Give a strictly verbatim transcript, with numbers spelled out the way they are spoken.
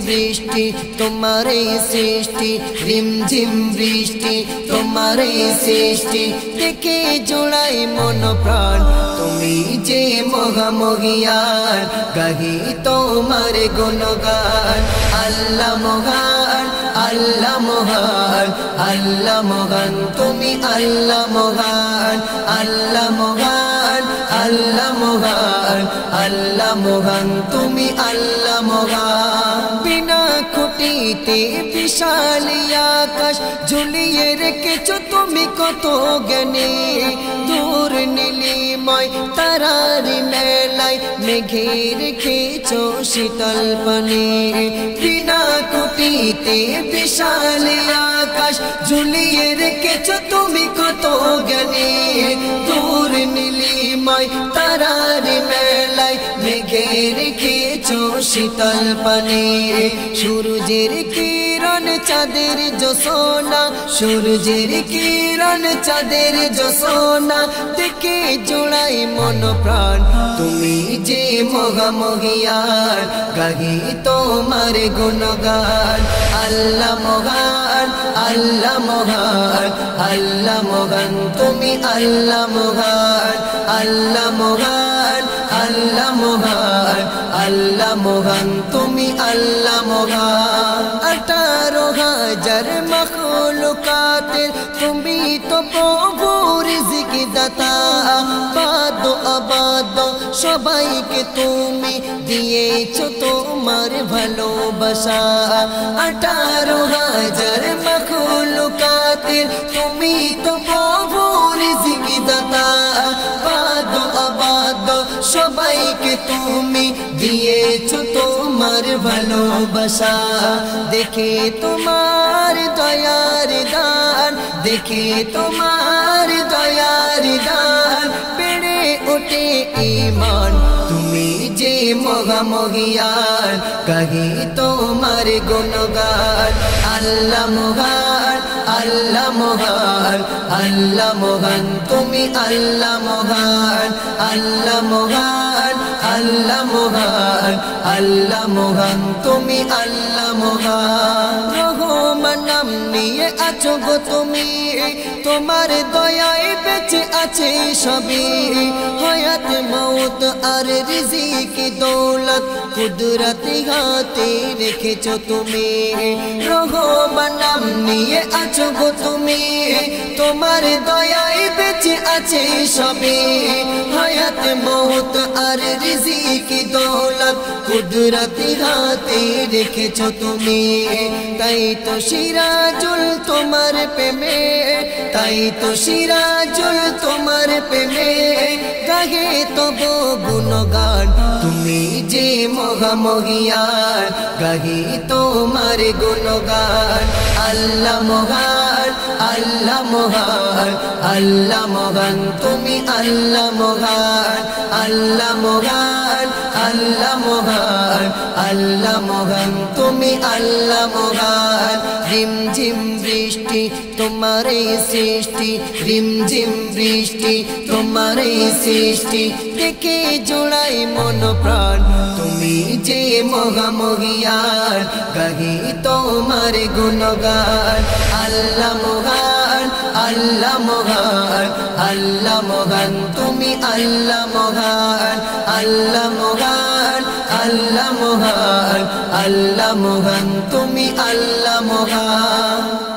বৃষ্টি তোমারই সৃষ্টি, রিমঝিম বৃষ্টি তোমারই সৃষ্টি, দেখে জোড়াই মন প্রাণ। তুমি যে মহামহিয়ান, গাহি তোমার গুণগান। আল্লাহ মহান, আল্লাহ মহান, আল্লাহ মহান, তুমি আল্লাহ মহান। আল্লাহ মহান, আল্লাহ মহান, আল্লাহ মহান, তুমি আল্লাহ মহান। বিনা খুঁটিতে বিশাল আকাশ ঝুলিয়ে রেখেছো তুমি কত জ্ঞানী। দূর নীলিময় তারার মেলায় মেঘে রেখেছো শীতল পানি। বিনা খুঁটিতে বিশাল আকাশ ঝুলিয়ে রেখেছো তুমি কত জ্ঞানী। দূর নীলিময় তারার মেলায় মেঘে রেখেছো শীতল পানি। সূর্যের কিরণ চাঁদের জোছনা, সূর্যের কিরণ চাঁদের জোছনা, দেখে জোড়াই মন প্রাণ। তুমি যে মহামহিয়ান, গাহি তোমার গুণগান। আল্লাহ মহান, আল্লাহ মহান, আল্লাহ মহান, তুমি আল্লাহ মহান। আল্লাহ মহান, আল্লাহ মহান, আল্লাহ মহান, তুমি আল্লাহ মহান। আঠারো হাজার মখলুকাতের তুমি তো প্রভু রিজিক দাতা। বাদ আবাদ সবাইকে তুমি দিয়েছো তোমার ভালোবাসা। আঠারো হাজার মখলুকাতের তুমি তো প্রভু রিজিক দাতা। বাদ আবাদ সবাইকে তুমি দিয়েছো তোমার ভালোবাসা। দেখে তোমার দয়ার দান, দেখে তোমার দয়ার দান, বেড়ে ওঠে ঈমান। তুমি যে মহামহিয়ান, গাহি তোমার গুণগান। আল্লাহ মহান, আল্লাহ মহান, আল্লাহ মহান, তুমি আল্লাহ মহান। আল্লাহ মহান, আল্লাহ মহান, আল্লাহ মহান, তুমি আল্লাহ মহান। রহমান নাম নিয়ে আছো গো তুমি, তোমার দয়ায় বেঁচে আছে সবই। হায়াত মৌত আর রিজিক দৌলত কুদরতি হাতে রেখেছো তুমি। রহমান নাম নিয়ে আছো গো তুমি, তোমার দয়ায় বেঁচে আছে সবই। হায়াত মৌত আর রিজিক দৌলত কুদরতি হাতে রেখেছো তুমি। তাই তো সিরাজুল তোমার প্রেমে, তাই তো সিরাজুল তোমার প্রেমে, গাহে তবু গুণগান। তুমি যে মহামহিয়ান, গাহি তোমার গুণগান। আল্লাহ মহান, আল্লাহ মহান, আল্লাহ মহান, তুমি আল্লাহ মহান। আল্লাহ মহান, আল্লাহ মহান, আল্লাহ মহান, তুমি আল্লাহ মহান। রিমঝিম বৃষ্টি তোমারই সৃষ্টি, রিমঝিম বৃষ্টি তোমারই সৃষ্টি, দেখে জোড়াই মন প্রাণ। তুমি যে মহামহিয়ান, গাহি তোমার গুণগান। আল্লাহ মহান, আল্লাহ মহান, আল্লাহ মহান, তুমি আল্লাহ মহান। আল্লাহ মহান, আল্লাহ মহান, আল্লাহ মহান, তুমি আল্লাহ মহান।